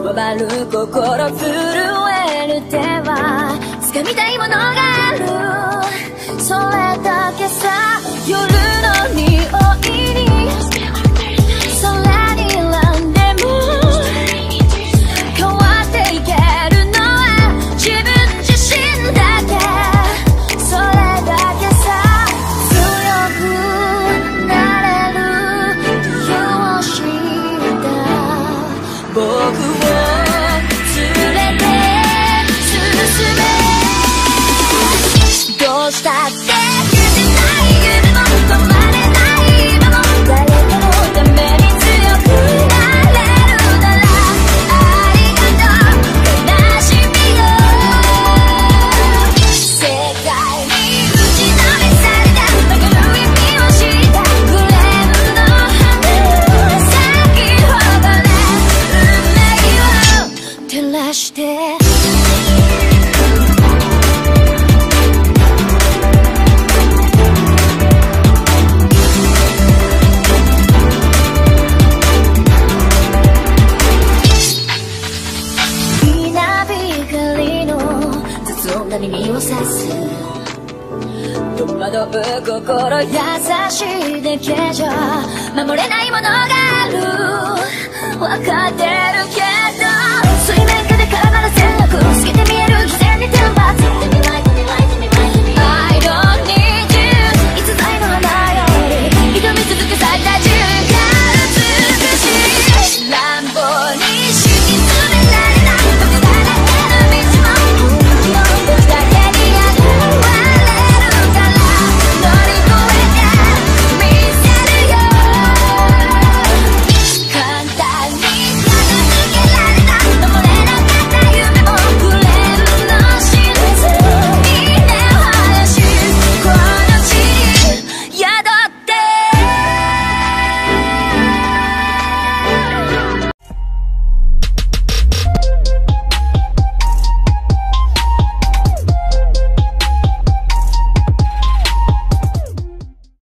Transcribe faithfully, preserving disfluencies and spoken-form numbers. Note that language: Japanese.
こまる心震える手は掴みたいものがある、それだけさ。夜の匂いに空に選んでも変わっていけるのは自分自身だけ、それだけさ。強くなれる理由を知った僕を連れて進め、どうしたって耳をさす戸惑う心優しいだけじゃ守れないものがある、分かってるけど